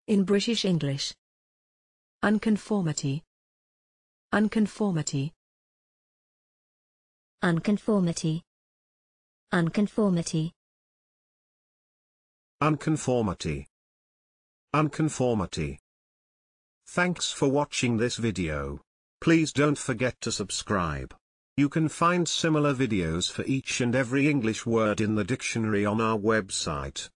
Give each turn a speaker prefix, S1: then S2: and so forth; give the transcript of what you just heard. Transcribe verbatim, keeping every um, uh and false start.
S1: In British English. Unconformity. Unconformity.
S2: Unconformity. Unconformity.
S3: Unconformity. Unconformity. Thanks for watching this video. Please don't forget to subscribe. You can find similar videos for each and every English word in the dictionary on our website.